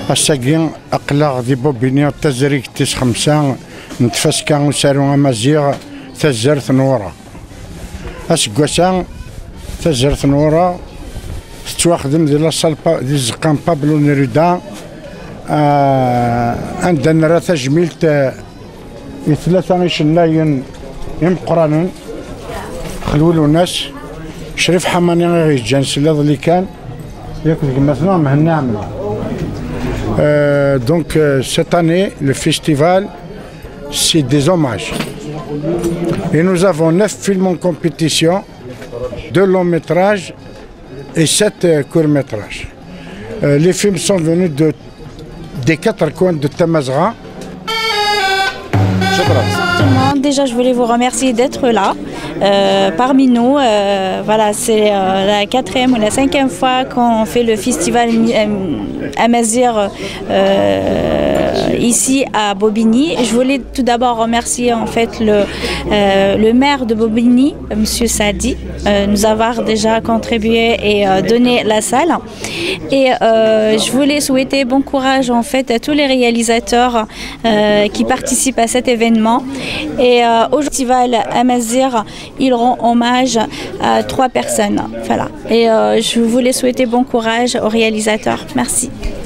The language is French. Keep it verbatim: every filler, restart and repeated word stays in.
الساقين أقلاغ دي بوبينيو تزريك تيس خمسة نتفسكا وسارو أمازيغ تزرت نورا أسقوسا تزرت نورا تتواخدم دي لاصال دي زقان بابلو نيرودا آه عندنا راه تجميلت ثلاثة يشناين يمقرانون خلولو ناس شريف حماني غير جانس اللي كان ياكل مثلا مهنا عمل. Euh, donc euh, cette année, le festival, c'est des hommages. Et nous avons neuf films en compétition, deux longs métrages et sept euh, courts métrages. Euh, les films sont venus de, des quatre coins de Tamazgha. Déjà, je voulais vous remercier d'être là, euh, parmi nous. Euh, voilà, c'est euh, la quatrième ou la cinquième fois qu'on fait le festival Amazigh euh, ici à Bobigny. Je voulais tout d'abord remercier en fait le, euh, le maire de Bobigny, M. Sadi, euh, nous avoir déjà contribué et euh, donné la salle. Et euh, je voulais souhaiter bon courage en fait à tous les réalisateurs euh, qui participent à cet événement. Et euh, au festival Amazigh, ils rend hommage à trois personnes. Voilà. Et euh, je voulais souhaiter bon courage aux réalisateurs. Merci.